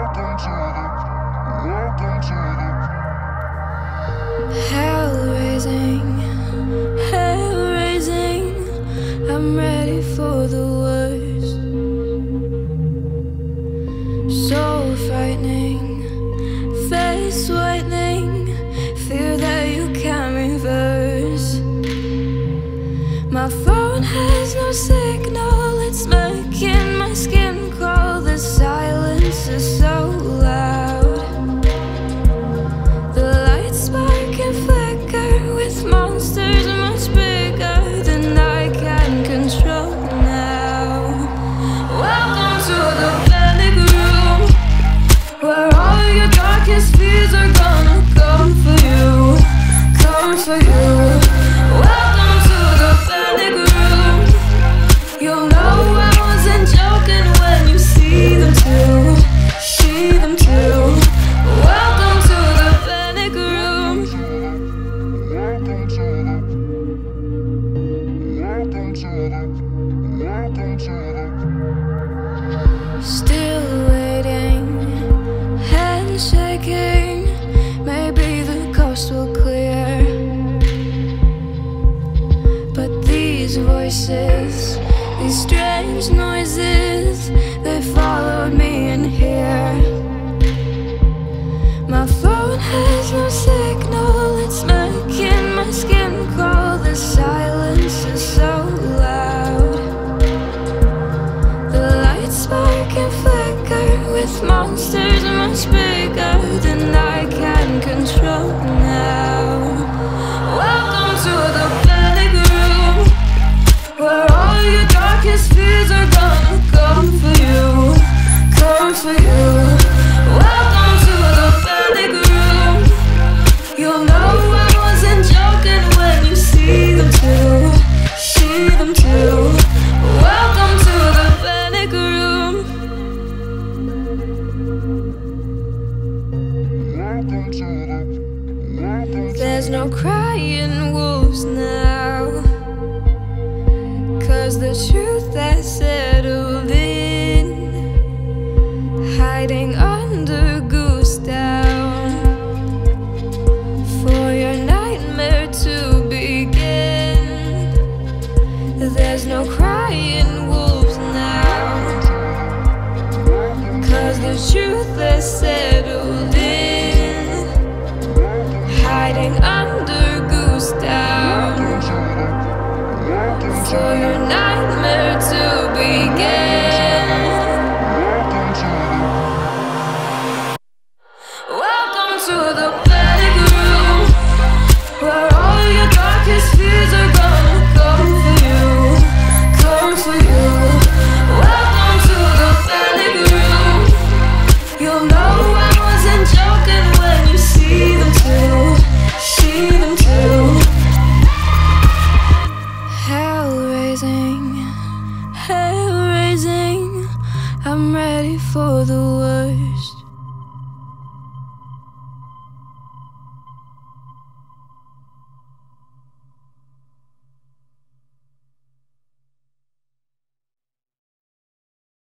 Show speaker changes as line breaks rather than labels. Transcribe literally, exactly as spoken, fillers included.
Hell raising, hell raising. I'm ready for the worst. So frightening, face whitening, fear that you can't reverse. My phone has no signal, it's making my skin crawl. The silence is so loud. The lights spark and flicker with monsters much bigger than I can control now. Welcome to the panic room, where all your darkest fears are gonna come for you, come for you. Welcome to the panic room. You'll know I wasn't joking when you see them too, see them too. Welcome to the panic room. Welcome to the, welcome to the, welcome to the. Still waiting, hand shaking. Maybe the coast will clear, but these voices, these strange noises, they followed me in here. My phone has no signal, it's making my skin crawl. The silence is so loud. The lights spark and flicker with monsters much bigger than I can control now. Welcome to the panic room, where all your darkest fears are gonna come for you, come for you. Welcome to the panic room. You'll know I wasn't joking when you see them too, see them too. Welcome to the panic room. Welcome to the, welcome to. There's no crying wolves now, 'cause the truth has settled in, hiding under goose down, for your nightmare to begin. There's no crying wolves now, 'cause the truth has settled in, hiding under goose down, for your nightmare to begin. Welcome to the panic room, where all your darkest fears are gonna come for you, come for you. Welcome to the panic room. You'll know I wasn't joking when you see them too, see them too. Hell raising, hell raising. I'm ready for the worst.